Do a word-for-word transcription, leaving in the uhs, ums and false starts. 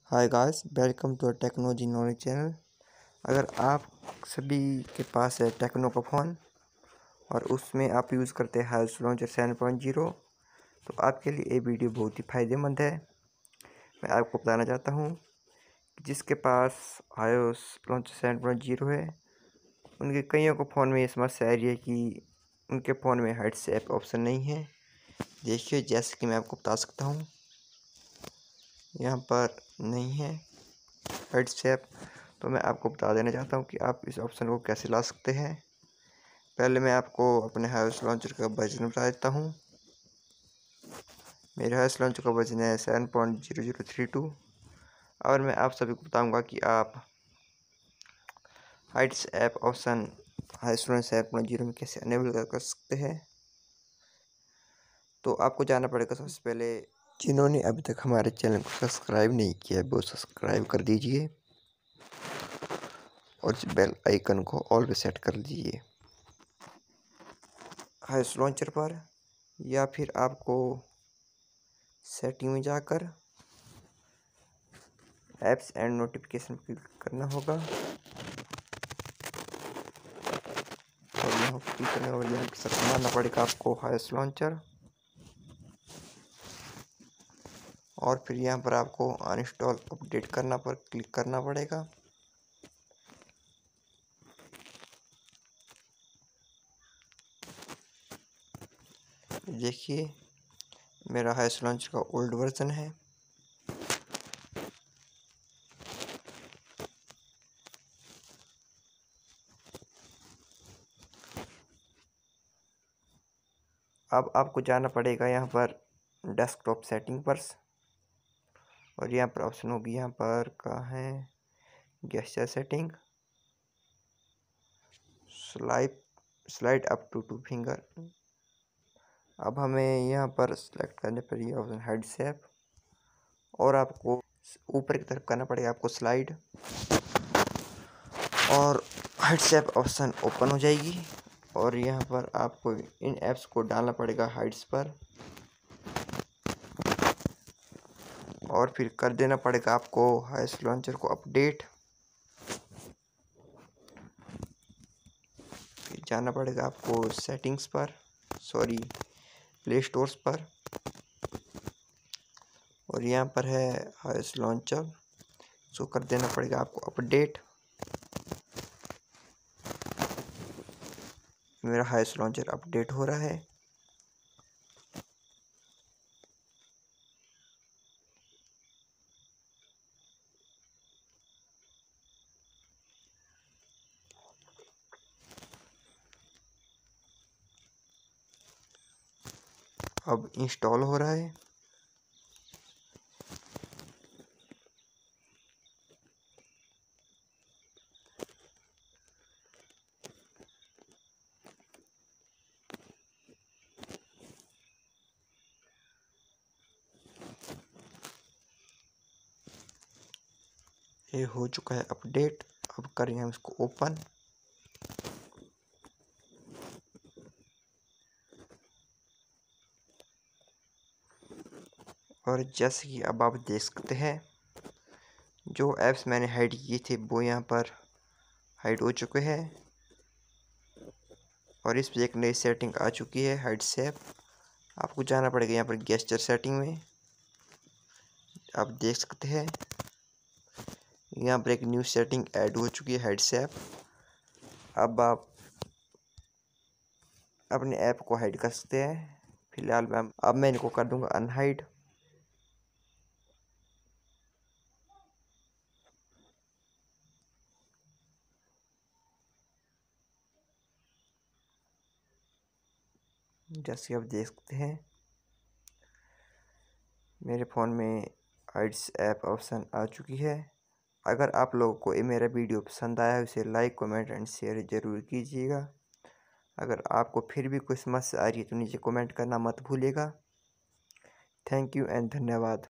Hi guys, welcome to technology knowledge channel. अगर आप सभी के पास है टेक्नो का फ़ोन और उसमें आप यूज़ करते हैं HiOS launcher seven point zero, तो आपके लिए ये वीडियो बहुत ही फ़ायदेमंद है। मैं आपको बताना चाहता हूँ कि जिसके पास HiOS launcher seven point zero है, उनके कईयों को फ़ोन में ये समस्या आ रही है कि उनके फ़ोन में हाइड्स ऐप ऑप्शन नहीं है। देखिए, जैसे कि मैं आपको बता सकता हूँ, यहाँ पर नहीं है हाइड्स ऐप। तो मैं आपको बता देना चाहता हूँ कि आप इस ऑप्शन को कैसे ला सकते हैं। पहले मैं आपको अपने हाईओएस लॉन्चर का वर्जन बता देता हूँ। मेरे हाईओएस लॉन्चर का वर्जन है seven point zero zero three two. और मैं आप सभी को बताऊँगा कि आप hides app option HiOS launcher seven point zero में कैसे अनेबल कर, कर सकते हैं। तो आपको जाना पड़ेगा सबसे पहले, जिन्होंने अभी तक हमारे चैनल को सब्सक्राइब नहीं किया वो सब्सक्राइब कर दीजिए और इस बेल आइकन को ऑल पे सेट कर दीजिए हाईओएस लॉन्चर पर, या फिर आपको सेटिंग में जाकर ऐप्स एंड नोटिफिकेशन क्लिक करना होगा। और यहाँ क्लिक करने के बाद यहाँ पे सर्च मारना पड़ेगा आपको हाईओएस लॉन्चर, और फिर यहाँ पर आपको अनइंस्टॉल अपडेट करना पर क्लिक करना पड़ेगा। देखिए, मेरा हाईओएस लॉन्चर का ओल्ड वर्जन है। अब आपको जाना पड़ेगा यहाँ पर डेस्कटॉप सेटिंग पर, और यहाँ पर ऑप्शन होगी, यहाँ पर कहाँ है, gesture setting, slide slide up to two finger. अब हमें यहाँ पर सेलेक्ट करने पर ये ऑप्शन हाइड्स ऐप, और आपको ऊपर की तरफ करना पड़ेगा आपको स्लाइड, और हाइड्स ऐप ऑप्शन ओपन हो जाएगी। और यहाँ पर आपको इन ऐप्स को डालना पड़ेगा हाइड्स पर, और फिर कर देना पड़ेगा आपको हाईओएस लॉन्चर को अपडेट। फिर जाना पड़ेगा आपको सेटिंग्स पर, सॉरी प्ले स्टोर्स पर, और यहाँ पर है हाईओएस लॉन्चर, सो कर देना पड़ेगा आपको अपडेट। मेरा हाईओएस लॉन्चर अपडेट हो रहा है। अब इंस्टॉल हो रहा है। ये हो चुका है अपडेट। अब करेंगे हम इसको ओपन। और जैसे कि अब आप देख सकते हैं, जो ऐप्स मैंने हाइड किए थे वो यहाँ पर हाइड हो चुके हैं, और इस पर एक नई सेटिंग आ चुकी है हाइड्स ऐप। आपको जाना पड़ेगा यहाँ पर गेस्चर सेटिंग में। आप देख सकते हैं यहाँ पर एक न्यू सेटिंग ऐड हो चुकी है हाइड्स ऐप। अब आप अपने ऐप को हाइड कर सकते हैं। फिलहाल मैं अब मैं इनको कर दूंगा अनहाइड। जैसे आप देख सकते हैं मेरे फ़ोन में हाइड्स ऐप ऑप्शन आ चुकी है। अगर आप लोगों को ये मेरा वीडियो पसंद आया है, उसे लाइक कमेंट एंड शेयर ज़रूर कीजिएगा। अगर आपको फिर भी कोई समस्या आ रही है तो नीचे कमेंट करना मत भूलिएगा। थैंक यू एंड धन्यवाद।